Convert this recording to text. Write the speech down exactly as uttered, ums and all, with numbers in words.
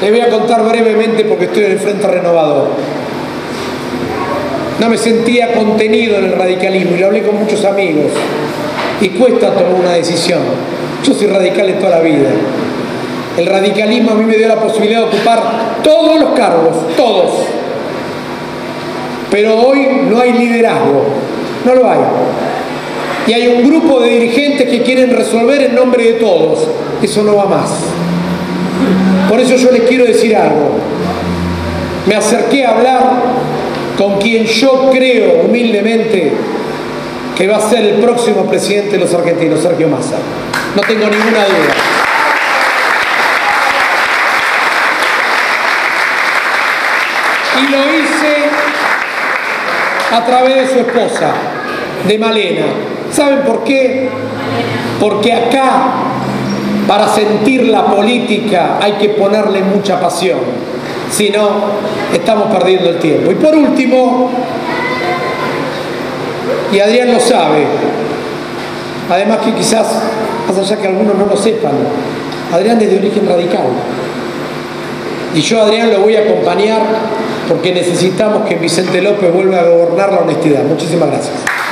Les voy a contar brevemente porque estoy en el Frente Renovador. No me sentía contenido en el radicalismo y lo hablé con muchos amigos. Y cuesta tomar una decisión. Yo soy radical de toda la vida. El radicalismo a mí me dio la posibilidad de ocupar todos los cargos, todos. Pero hoy no hay liderazgo, no lo hay. Y hay un grupo de dirigentes que quieren resolver en nombre de todos. Eso no va más. Por eso yo les quiero decir algo. Me acerqué a hablar con quien yo creo humildemente que va a ser el próximo presidente de los argentinos, Sergio Massa. No tengo ninguna duda. Y lo hice a través de su esposa, de Malena. ¿Saben por qué? Porque acá, para sentir la política, hay que ponerle mucha pasión. Si no, estamos perdiendo el tiempo. Y por último, y Adrián lo sabe, además que quizás, más allá que algunos no lo sepan, Adrián es de origen radical. Y yo a Adrián lo voy a acompañar porque necesitamos que Vicente López vuelva a gobernar la honestidad. Muchísimas gracias.